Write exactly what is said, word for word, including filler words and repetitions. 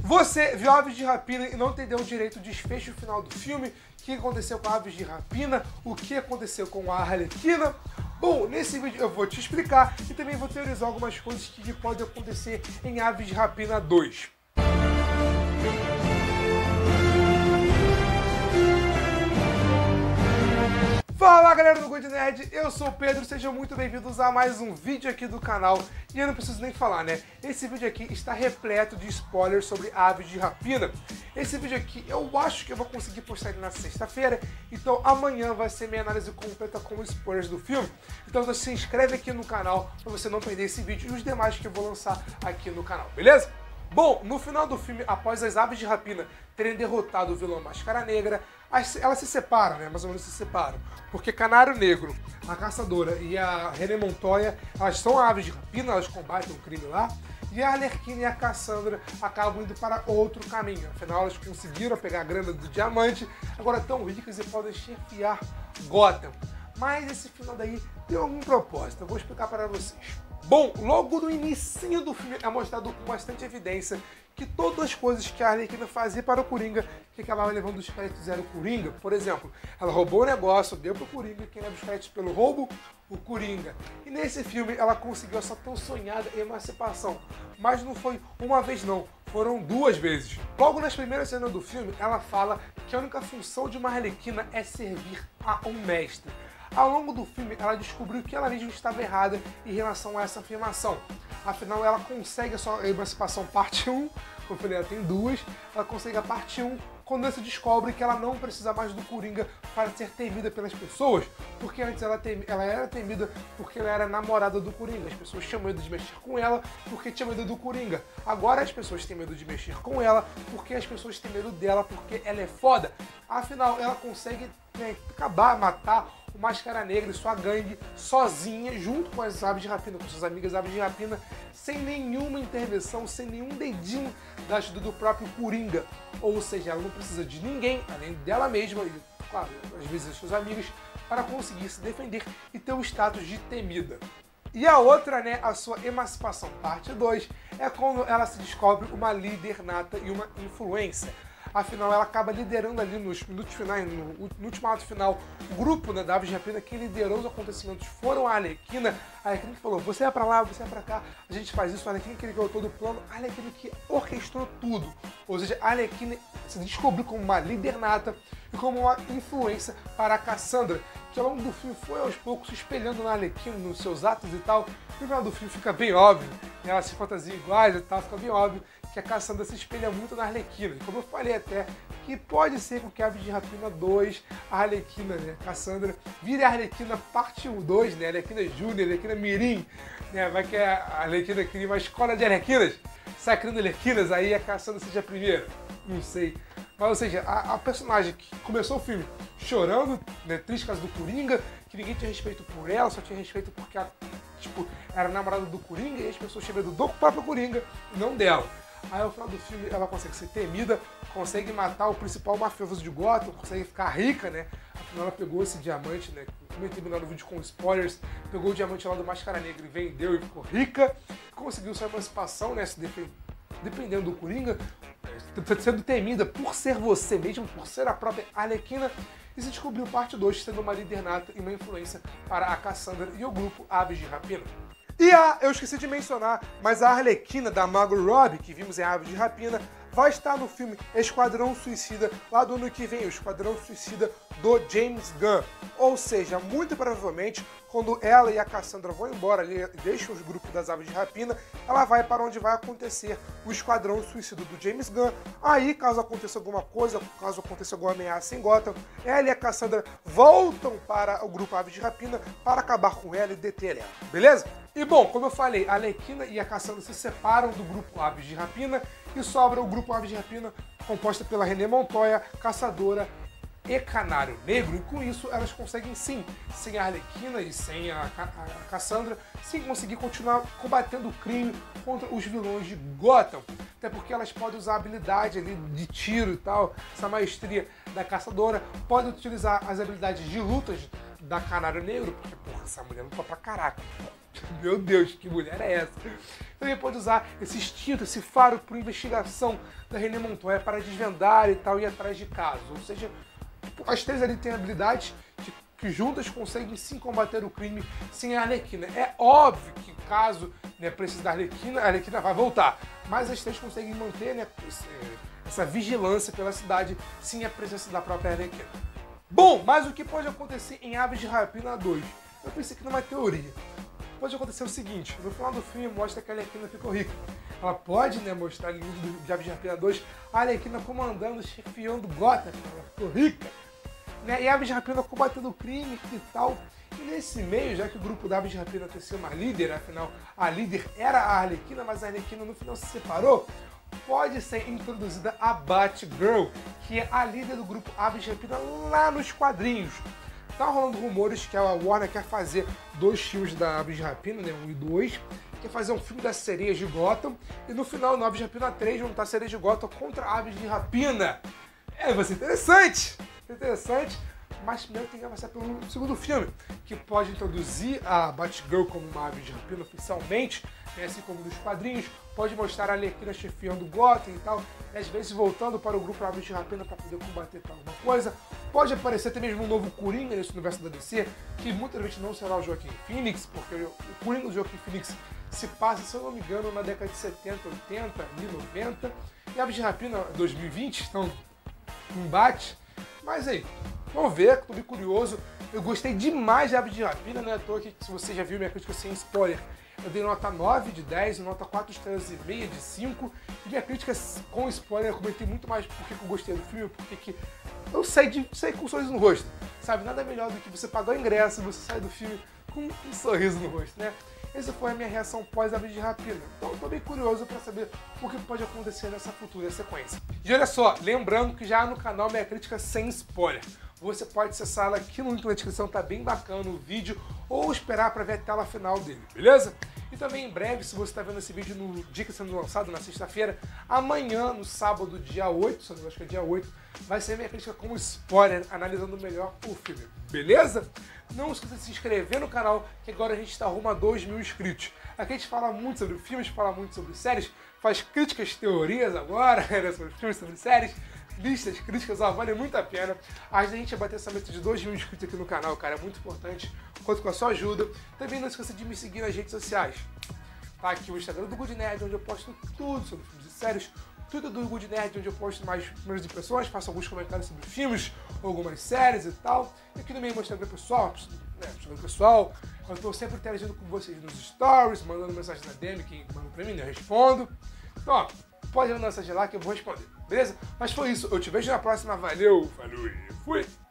Você viu Aves de Rapina e não entendeu direito o desfecho final do filme? O que aconteceu com Aves de Rapina? O que aconteceu com a Arlequina? Bom, nesse vídeo eu vou te explicar e também vou teorizar algumas coisas que podem acontecer em Aves de Rapina dois. Fala galera do Good Nerd, eu sou o Pedro, sejam muito bem-vindos a mais um vídeo aqui do canal. E eu não preciso nem falar, né? Esse vídeo aqui está repleto de spoilers sobre Aves de Rapina. Esse vídeo aqui eu acho que eu vou conseguir postar ele na sexta-feira, então amanhã vai ser minha análise completa com spoilers do filme. Então você se inscreve aqui no canal para você não perder esse vídeo e os demais que eu vou lançar aqui no canal, beleza? Bom, no final do filme, após as Aves de Rapina terem derrotado o vilão Máscara Negra, elas se separam, né? Mais ou menos se separam. Porque Canário Negro, a Caçadora e a René Montoya, elas são aves de rapina, elas combatem o crime lá. E a Arlequina e a Cassandra acabam indo para outro caminho. Afinal, elas conseguiram pegar a grana do diamante, agora estão ricas e podem chefiar Gotham. Mas esse final daí tem algum propósito, eu vou explicar para vocês. Bom, logo no início do filme é mostrado com bastante evidência que todas as coisas que a Arlequina fazia para o Coringa, que acabava levando os créditos era o Coringa. Por exemplo, ela roubou o negócio, deu para o Coringa, quem leva os créditos pelo roubo? O Coringa. E nesse filme ela conseguiu essa tão sonhada emancipação. Mas não foi uma vez não, foram duas vezes. Logo nas primeiras cenas do filme, ela fala que a única função de uma Arlequina é servir a um mestre. Ao longo do filme, ela descobriu que ela mesma estava errada em relação a essa afirmação. Afinal, ela consegue a sua emancipação parte um, como eu falei, ela tem duas, ela consegue a parte um quando ela se descobre que ela não precisa mais do Coringa para ser temida pelas pessoas, porque antes ela, tem, ela era temida porque ela era namorada do Coringa. As pessoas tinham medo de mexer com ela porque tinham medo do Coringa. Agora as pessoas têm medo de mexer com ela porque as pessoas têm medo dela porque ela é foda. Afinal, ela consegue, né, acabar, matar o Máscara Negra e sua gangue sozinha, junto com as Aves de Rapina, com suas amigas Aves de Rapina, sem nenhuma intervenção, sem nenhum dedinho da ajuda do próprio Coringa. Ou seja, ela não precisa de ninguém, além dela mesma e, claro, às vezes as suas amigas, para conseguir se defender e ter o status de temida. E a outra, né, a sua emancipação, parte dois, é quando ela se descobre uma líder nata e uma influência. Afinal, ela acaba liderando ali nos minutos finais, no, no último ato final, o grupo, né, da Aves de Rapina. Quem liderou os acontecimentos foram a Arlequina. A Arlequina que falou, você é pra lá, você é pra cá, a gente faz isso. A Arlequina que criou todo o plano, a Arlequina que orquestrou tudo. Ou seja, a Arlequina se descobriu como uma líder nata e como uma influência para a Cassandra, que ao longo do filme foi aos poucos se espelhando na Arlequina, nos seus atos e tal. No final do filme fica bem óbvio, né, elas se fantasiam iguais e tal, fica bem óbvio que a Cassandra se espelha muito na Arlequina. E como eu falei até, que pode ser com que Aves de Rapina dois, a Arlequina, né, Cassandra, vire a Arlequina parte um, dois, né, Arlequina Júnior, Arlequina Mirim, né, vai que a Arlequina cria uma escola de Arlequinas, sai criando Arlequinas, aí a Cassandra seja a primeira, não sei. Mas, ou seja, a, a personagem que começou o filme chorando, né, triste por causa do Coringa, que ninguém tinha respeito por ela, só tinha respeito porque ela, tipo, era namorada do Coringa e as pessoas tinham medo do próprio Coringa e não dela. Aí ao final do filme ela consegue ser temida, consegue matar o principal mafioso de Gotham, consegue ficar rica, né? Afinal ela pegou esse diamante, né? Como eu terminar o vídeo com spoilers, pegou o diamante lá do Máscara Negra e vendeu e ficou rica. Conseguiu sua emancipação, né? Se defend... dependendo do Coringa, sendo temida por ser você mesmo, por ser a própria Arlequina. E se descobriu parte dois, sendo uma líder nata e uma influência para a Cassandra e o grupo Aves de Rapina. E a, eu esqueci de mencionar, mas a Arlequina da Margot Robbie, que vimos em Aves de Rapina, vai estar no filme Esquadrão Suicida, lá do ano que vem, o Esquadrão Suicida do James Gunn. Ou seja, muito provavelmente, quando ela e a Cassandra vão embora e deixam os grupos das Aves de Rapina, ela vai para onde vai acontecer o Esquadrão Suicida do James Gunn. Aí, caso aconteça alguma coisa, caso aconteça alguma ameaça em Gotham, ela e a Cassandra voltam para o grupo Aves de Rapina para acabar com ela e deter ela, beleza? E bom, como eu falei, a Arlequina e a Cassandra se separam do grupo Aves de Rapina e sobra o grupo Aves de Rapina composta pela René Montoya, Caçadora e Canário Negro. E com isso elas conseguem sim, sem a Arlequina e sem a, a, a Cassandra, sim conseguir continuar combatendo o crime contra os vilões de Gotham. Até porque elas podem usar a habilidade ali de tiro e tal, essa maestria da Caçadora, podem utilizar as habilidades de lutas da Canário Negro, porque porra, essa mulher luta pra caraca. Meu Deus, que mulher é essa? Também pode usar esse instinto, esse faro por investigação da Renée Montoya para desvendar e tal, ir atrás de casos. Ou seja, as três ali têm habilidades de, que juntas conseguem sim combater o crime sem a Arlequina. É óbvio que caso, né, precise da Arlequina, a Arlequina vai voltar. Mas as três conseguem manter, né, essa vigilância pela cidade sem a presença da própria Arlequina. Bom, mas o que pode acontecer em Aves de Rapina dois? Eu pensei aqui numa teoria. Pode acontecer o seguinte, no final do filme mostra que a Arlequina ficou rica. Ela pode, né, mostrar no início de Aves de Rapina dois a Arlequina comandando, chefiando Gotham, ela ficou rica. Né, e a Aves de Rapina combatendo o crime e tal. E nesse meio, já que o grupo da Aves de Rapina tem sido uma líder, afinal a líder era a Arlequina, mas a Arlequina no final se separou, pode ser introduzida a Batgirl, que é a líder do grupo Aves de Rapina lá nos quadrinhos. Tá rolando rumores que a Warner quer fazer dois filmes da Aves de Rapina, né, um e dois, quer fazer um filme das sereias de Gotham, e no final, no Aves de Rapina três, vão estar sereias de Gotham contra Aves de Rapina. É, vai ser interessante, interessante, mas primeiro tem que avançar pelo segundo filme, que pode introduzir a Batgirl como uma Ave de Rapina oficialmente, né, assim como nos quadrinhos, pode mostrar a Arlequina chefiando Gotham e tal, e às vezes voltando para o grupo Aves de Rapina para poder combater tal alguma coisa. Pode aparecer até mesmo um novo Coringa nesse universo da D C, que muitas vezes não será o Joaquin Phoenix, porque o Coringa do Joaquin Phoenix se passa, se eu não me engano, na década de setenta, oitenta, noventa, e Aves de Rapina dois mil e vinte estão em embate. Mas aí, vamos ver, tô bem curioso. Eu gostei demais de Aves de Rapina, né? À toa que, se você já viu minha crítica sem spoiler, eu dei nota nove de dez, nota quatro estrelas e meia de cinco. E minha crítica com spoiler, eu comentei muito mais porque que eu gostei do filme, porque que eu saí, de, saí com um sorriso no rosto. Sabe, nada melhor do que você pagar o ingresso e você sair do filme com um sorriso no rosto, né? Essa foi a minha reação pós Aves de Rapina. Então eu tô bem curioso para saber o que pode acontecer nessa futura sequência. E olha só, lembrando que já no canal minha crítica sem spoiler. Você pode acessá-la aqui no link na descrição, tá bem bacana o vídeo, ou esperar para ver a tela final dele, beleza? E também em breve, se você está vendo esse vídeo no dia que está sendo lançado, na sexta-feira, amanhã, no sábado, dia oito, acho que é dia oito, vai ser minha crítica com spoiler, analisando melhor o filme, beleza? Não esqueça de se inscrever no canal, que agora a gente está rumo a dois mil inscritos. Aqui a gente fala muito sobre filmes, fala muito sobre séries, faz críticas, teorias agora, né, sobre filmes, sobre séries, listas, críticas, ó, vale muito a pena. Ajuda a gente a bater essa meta de dois mil inscritos aqui no canal, cara, é muito importante. Conto com a sua ajuda. Também não esqueça de me seguir nas redes sociais. Tá aqui o Instagram do Good Nerd, onde eu posto tudo sobre filmes e séries. Tudo do Good Nerd, onde eu posto mais primeiras impressões, faço alguns comentários sobre filmes, algumas séries e tal. E aqui no meio, meu Instagram pessoal, né, Instagram pessoal, eu estou sempre interagindo com vocês nos stories, mandando mensagem na D M, quem manda pra mim, né, eu respondo. Então, ó, pode mandar mensagem lá que eu vou responder, beleza? Mas foi isso, eu te vejo na próxima, valeu, falou e fui!